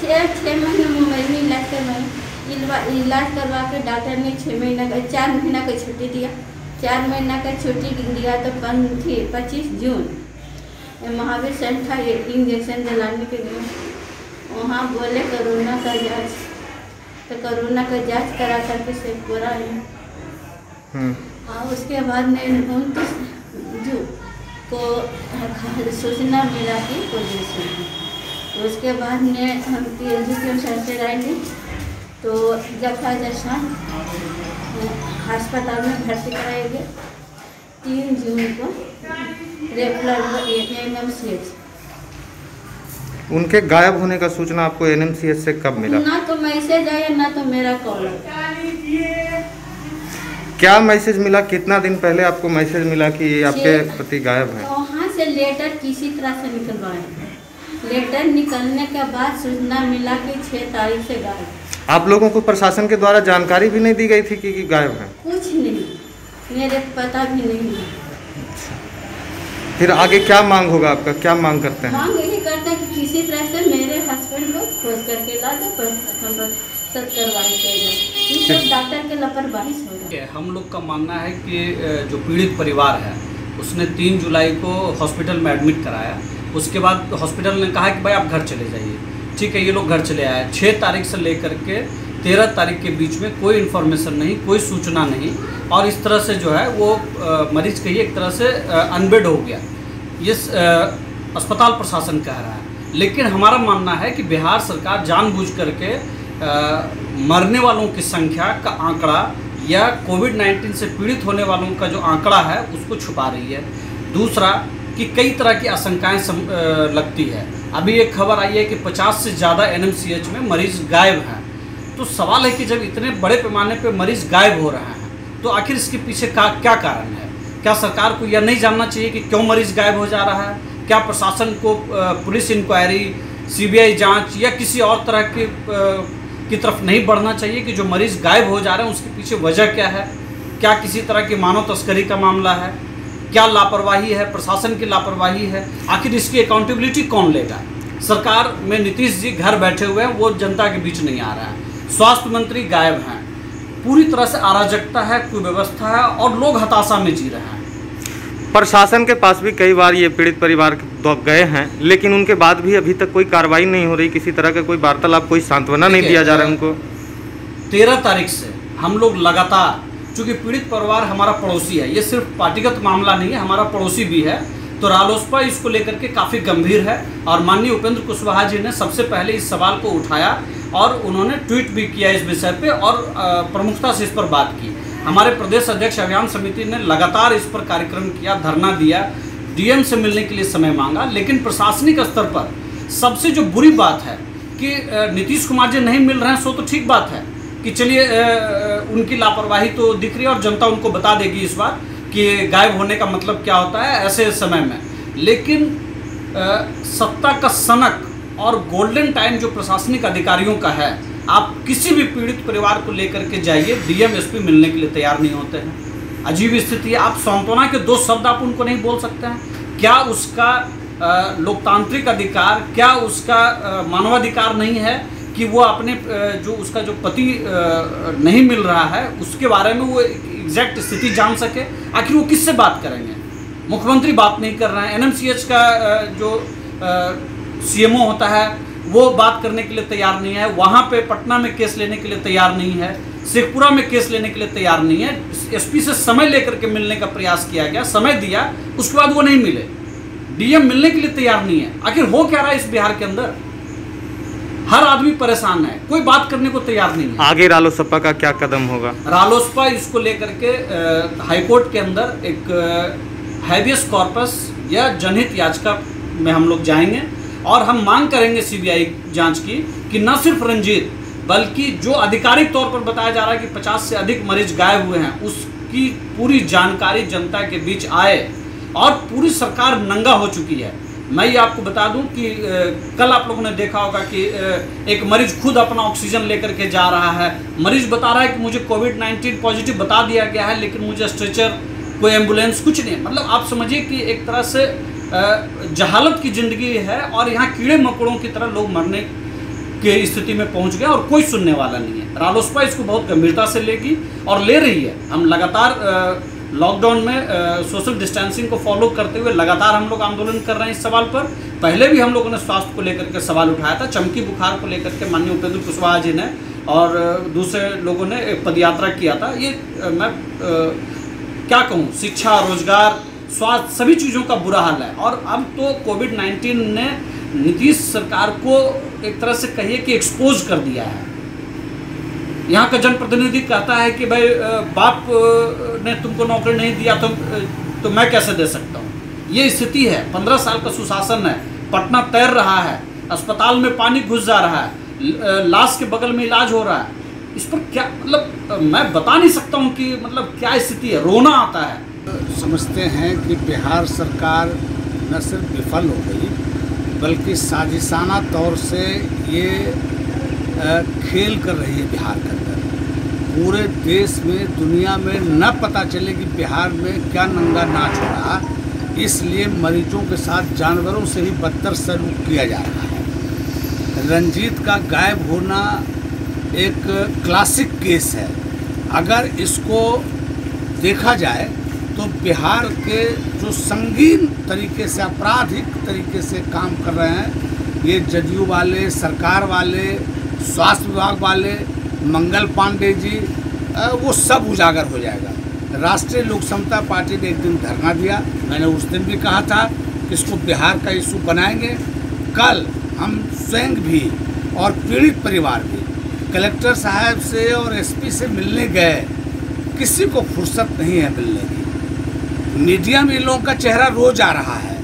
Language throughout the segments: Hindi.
6 महीने मुंबई में इलाज करवाई। इलाज करवा के डॉक्टर ने 4 महीना का छुट्टी दिया। 4 महीना का छुट्टी दिया तो 25 जून महावीर सेंटर इंजेक्शन दिलाने के लिए वहाँ बोले कोरोना का जांच, तो कोरोना का जांच करा करके शेखपुरा आए। हाँ, उसके बाद में 29 जून को सूचना मिला कि पोजीशन है। तो उसके बाद में हम PLG के सेंटर आएंगे तो जफा जैसा अस्पताल में भर्ती कराएंगे। 3 जून को रेफरल NMCH। उनके गायब होने का सूचना आपको NMCH से कब मिला? ना तो मैसेज आया ना तो मेरा कॉल। क्या मैसेज मिला? कितना दिन पहले आपको मैसेज मिला कि आपके पति गायब हैं? वहाँ से लेटर किसी तरह से निकलवाए। लेटर निकलने के बाद सूचना मिला कि 6 तारीख से गायब। आप लोगों को प्रशासन के द्वारा जानकारी भी नहीं दी गई थी कि गायब हैं? कुछ नहीं, मेरे पता भी नहीं है। फिर आगे क्या मांग होगा आपका? क्या मांग करते हैं? मांग यही करते हैं कि किसी तरह से मेरे हस्बैंड को खोज करके ला दो, कार्रवाई की जाए। सब डॉक्टर के लापरवाही हो रहा है। हम लोग का मानना है कि जो पीड़ित परिवार है उसने 3 जुलाई को हॉस्पिटल में एडमिट कराया। उसके बाद हॉस्पिटल ने कहा कि भाई आप घर चले जाइए। ठीक है, ये लोग घर चले आए। 6 तारीख से लेकर के 13 तारीख के बीच में कोई इन्फॉर्मेशन नहीं, कोई सूचना नहीं, और इस तरह से जो है वो मरीज कहिए एक तरह से अनबेड हो गया। ये अस्पताल प्रशासन कह रहा है, लेकिन हमारा मानना है कि बिहार सरकार जानबूझ करके मरने वालों की संख्या का आंकड़ा या कोविड-19 से पीड़ित होने वालों का जो आंकड़ा है उसको छुपा रही है। दूसरा कि कई तरह की आशंकाएं लगती है। अभी एक खबर आई है कि 50 से ज़्यादा NMCH में मरीज गायब हैं। तो सवाल है कि जब इतने बड़े पैमाने पर मरीज गायब हो रहे हैं तो आखिर इसके पीछे क्या कारण है? क्या सरकार को यह नहीं जानना चाहिए कि क्यों मरीज गायब हो जा रहा है? क्या प्रशासन को पुलिस इंक्वायरी, CBI जांच या किसी और तरह की तरफ नहीं बढ़ना चाहिए कि जो मरीज गायब हो जा रहे हैं उसके पीछे वजह क्या है? क्या किसी तरह की मानव तस्करी का मामला है? क्या लापरवाही है, प्रशासन की लापरवाही है? आखिर इसकी अकाउंटेबिलिटी कौन लेगा? सरकार में नीतीश जी घर बैठे हुए हैं, वो जनता के बीच नहीं आ रहा है। स्वास्थ्य मंत्री गायब हैं। पूरी तरह से अराजकता है, कुव्यवस्था है और लोग हताशा में जी रहे हैं। प्रशासन के पास भी कई बार ये पीड़ित परिवार गए हैं, लेकिन उनके बाद भी अभी तक कोई कार्रवाई नहीं हो रही, किसी तरह का कोई वार्तालाप, कोई सांत्वना नहीं दिया जा रहा है उनको। 13 तारीख से हम लोग लगातार, चूँकि पीड़ित परिवार हमारा पड़ोसी है, ये सिर्फ पार्टीगत मामला नहीं है, हमारा पड़ोसी भी है, तो रालोसपा इसको लेकर के काफ़ी गंभीर है। और माननीय उपेंद्र कुशवाहा जी ने सबसे पहले इस सवाल को उठाया और उन्होंने ट्वीट भी किया इस विषय पे और प्रमुखता से इस पर बात की। हमारे प्रदेश अध्यक्ष अभियान समिति ने लगातार इस पर कार्यक्रम किया, धरना दिया, DM से मिलने के लिए समय मांगा। लेकिन प्रशासनिक स्तर पर सबसे जो बुरी बात है कि नीतीश कुमार जी नहीं मिल रहे हैं, सो तो ठीक बात है कि चलिए उनकी लापरवाही तो दिख रही है और जनता उनको बता देगी इस बार कि गायब होने का मतलब क्या होता है ऐसे समय में। लेकिन सत्ता का सनक और गोल्डन टाइम जो प्रशासनिक अधिकारियों का है, आप किसी भी पीड़ित परिवार को लेकर के जाइए, DM SP मिलने के लिए तैयार नहीं होते हैं। अजीब स्थिति है। आप सांत्वना के 2 शब्द आप उनको नहीं बोल सकते हैं? क्या उसका लोकतांत्रिक अधिकार, क्या उसका मानवाधिकार नहीं है कि वो अपने जो उसका जो पति नहीं मिल रहा है उसके बारे में वो एग्जैक्ट स्थिति जान सके? आखिर वो किससे बात करेंगे? मुख्यमंत्री बात नहीं कर रहे हैं। NMCH का जो CMO होता है वो बात करने के लिए तैयार नहीं है। वहाँ पे पटना में केस लेने के लिए तैयार नहीं है, शेखपुरा में केस लेने के लिए तैयार नहीं है। SP से समय लेकर के मिलने का प्रयास किया गया, समय दिया, उसके बाद वो नहीं मिले। DM मिलने के लिए तैयार नहीं है। आखिर हो क्या रहा है इस बिहार के अंदर? हर आदमी परेशान है, कोई बात करने को तैयार नहीं है। आगे रालोसपा का क्या कदम होगा? रालोसपा इसको लेकर के हाईकोर्ट के अंदर एक हैबियस कॉर्पस या जनहित याचिका में हम लोग जाएंगे और हम मांग करेंगे CBI जांच की कि न सिर्फ रंजीत बल्कि जो आधिकारिक तौर पर बताया जा रहा है कि 50 से अधिक मरीज गायब हुए हैं, उसकी पूरी जानकारी जनता के बीच आए। और पूरी सरकार नंगा हो चुकी है। मैं ये आपको बता दूं कि कल आप लोगों ने देखा होगा कि एक मरीज खुद अपना ऑक्सीजन लेकर के जा रहा है। मरीज बता रहा है कि मुझे कोविड-19 पॉजिटिव बता दिया गया है, लेकिन मुझे स्ट्रेचर, कोई एम्बुलेंस, कुछ नहीं। मतलब आप समझिए कि एक तरह से जहालत की ज़िंदगी है और यहाँ कीड़े मकोड़ों की तरह लोग मरने के स्थिति में पहुंच गया और कोई सुनने वाला नहीं है। रालोसपा इसको बहुत गंभीरता से लेगी और ले रही है। हम लगातार लॉकडाउन में सोशल डिस्टेंसिंग को फॉलो करते हुए लगातार हम लोग आंदोलन कर रहे हैं इस सवाल पर। पहले भी हम लोगों ने स्वास्थ्य को लेकर के सवाल उठाया था, चमकी बुखार को लेकर के माननीय उपेंद्र कुशवाहा जी ने और दूसरे लोगों ने पदयात्रा किया था। ये मैं क्या कहूँ, शिक्षा, रोजगार, स्वास्थ्य सभी चीज़ों का बुरा हाल है। और अब तो कोविड-19 ने नीतीश सरकार को एक तरह से कहिए कि एक्सपोज कर दिया है। यहाँ का जनप्रतिनिधि कहता है कि भाई बाप ने तुमको नौकरी नहीं दिया तो मैं कैसे दे सकता हूँ। ये स्थिति है। 15 साल का सुशासन है। पटना तैर रहा है, अस्पताल में पानी घुस जा रहा है, लाश के बगल में इलाज हो रहा है। इस पर क्या मतलब मैं बता नहीं सकता हूँ कि मतलब क्या स्थिति है, रोना आता है। समझते हैं कि बिहार सरकार न सिर्फ विफल हो गई बल्कि साजिशाना तौर से ये खेल कर रही है बिहार के अंदर। पूरे देश में, दुनिया में न पता चले कि बिहार में क्या नंगा नाच हो रहा, इसलिए मरीजों के साथ जानवरों से ही बदतर सलूक किया जा रहा है। रंजीत का गायब होना एक क्लासिक केस है। अगर इसको देखा जाए तो बिहार के जो संगीन तरीके से, आपराधिक तरीके से काम कर रहे हैं ये जदयू वाले, सरकार वाले, स्वास्थ्य विभाग वाले, मंगल पांडे जी, वो सब उजागर हो जाएगा। राष्ट्रीय लोक समता पार्टी ने एक दिन धरना दिया। मैंने उस दिन भी कहा था कि इसको बिहार का इशू बनाएंगे। कल हम स्वयं भी और पीड़ित परिवार भी कलेक्टर साहब से और एसपी से मिलने गए। किसी को फुर्सत नहीं है मिलने की। मीडिया में इन लोगों का चेहरा रोज आ रहा है,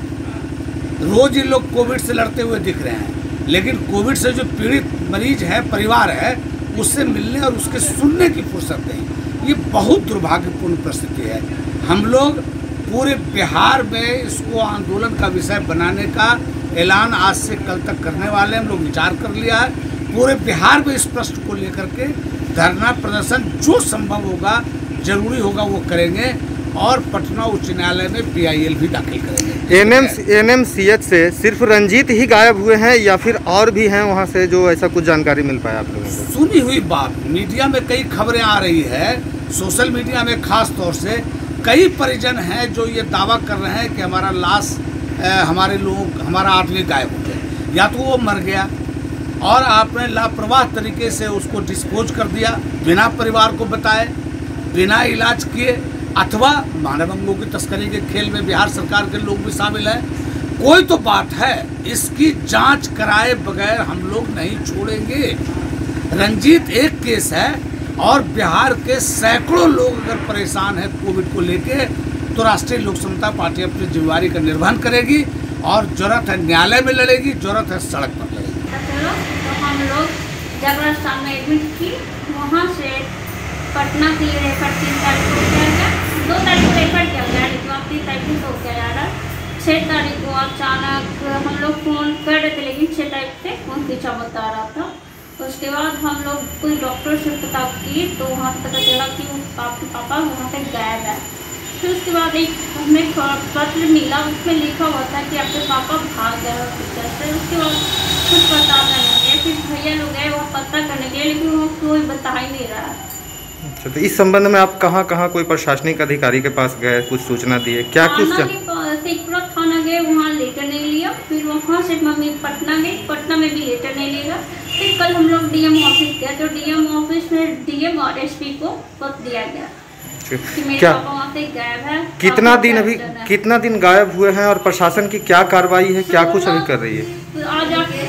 रोज ये लोग कोविड से लड़ते हुए दिख रहे हैं, लेकिन कोविड से जो पीड़ित मरीज है, परिवार है, उससे मिलने और उसके सुनने की फुर्सत नहीं। ये बहुत दुर्भाग्यपूर्ण परिस्थिति है। हम लोग पूरे बिहार में इसको आंदोलन का विषय बनाने का ऐलान आज से कल तक करने वाले हम लोग विचार कर लिया है। पूरे बिहार में इस प्रश्न को लेकर के धरना प्रदर्शन जो संभव होगा, जरूरी होगा वो करेंगे और पटना उच्च न्यायालय में PIL भी दाखिल करेंगे। NMCH से सिर्फ रंजीत ही गायब हुए हैं या फिर और भी हैं वहां से, जो ऐसा कुछ जानकारी मिल पाया आप लोगों को? सुनी हुई बात, मीडिया में कई खबरें आ रही है, सोशल मीडिया में खास तौर से कई परिजन हैं जो ये दावा कर रहे हैं कि हमारा लाश, हमारा आदमी गायब हो गया, या तो वो मर गया और आपने लापरवाह तरीके से उसको डिस्पोज कर दिया बिना परिवार को बताए, बिना इलाज किए, अथवा मानव अंगों की तस्करी के खेल में बिहार सरकार के लोग भी शामिल हैं। कोई तो बात है, इसकी जांच कराए बगैर हम लोग नहीं छोड़ेंगे। रंजीत एक केस है और बिहार के सैकड़ों लोग अगर परेशान हैं कोविड को लेके, तो राष्ट्रीय लोक समता पार्टी अपनी जिम्मेवारी का निर्वहन करेगी और जरूरत है न्यायालय में लड़ेगी, जरूरत है सड़क पर लड़ेगी। तो हम लोग जब में एडमिट की, वहाँ से पटना के लिए रेफर 3 तारीख को किया गया, 2 तारीख को रेफर किया गया, लेकिन अब 3 तारीख को हो गया यार। 6 तारीख को अचानक हम लोग फ़ोन कर रहे थे, लेकिन 6 तारीख से फ़ोन पीछा बता रहा था। उसके बाद हम लोग कोई डॉक्टर से पता की तो वहाँ से पता चला कि आपके पापा वहाँ से गायब है। फिर उसके बाद एक हमें पत्र मिला, उसमें लिखा हुआ था कि आपके पापा भाग गए हॉस्पिटल से। उसके बाद कुछ पता नहीं है। फिर भैया लोग गए वहाँ पता करने के लिए, लेकिन वो कोई बता ही नहीं रहा है। अच्छा, तो इस संबंध में आप कहाँ कोई प्रशासनिक अधिकारी के पास गए, कुछ सूचना दिए, क्या कुछ? शेखपुरा थाना गए, वहाँ लेटर नहीं लिया। फिर वहाँ से मम्मी पटना गई, पटना में भी लेटर नहीं लिया। फिर कल हम लोग DM ऑफिस गए, तो DM ऑफिस में DM और SP को पत्र दिया गया कि मेरे पापा वहाँ से गायब है। कितना दिन गायब हुए हैं और प्रशासन की क्या कार्रवाई है, क्या कुछ अभी कर रही है? आज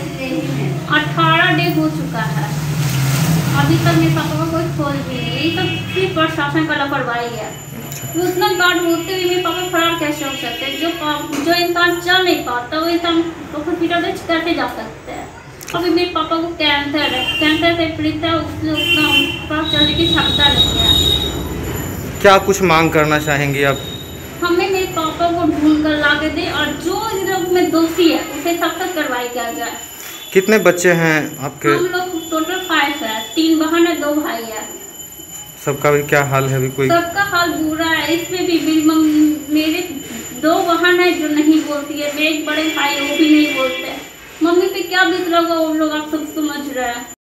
18 डे हो चुका है, अभी तक मेरे पापा का कोई खोज भी नहीं। तो फिर प्रशासन का लापरवाही है। उतना गार्ड होते हुए मेरे पापा फरार कैसे हो सकते हैं? जो इंसान चल नहीं पाता वो इंसान हॉस्पिटल में कैसे जा सकते हैं? अभी मेरे पापा को कैंसर से पीड़ित है, उससे उतना चलने की क्षमता नहीं है। क्या कुछ मांग करना चाहेंगे आप? हमें मेरे पापा को ढूंढ कर ला के दे और जो में दोषी है उसे सख्त कार्रवाई किया जाए। कितने बच्चे हैं आपके? हम लोग टोटल 5 है, 3 बहन है, 2 भाई है। सबका भी क्या हाल है अभी? कोई सबका हाल बुरा है। इसमें भी मेरे 2 बहन है जो नहीं बोलती है, मेरे एक बड़े भाई वो भी नहीं बोलते। मम्मी पे क्या बीत रहा होगा वो लोग आप सब समझ रहे हैं।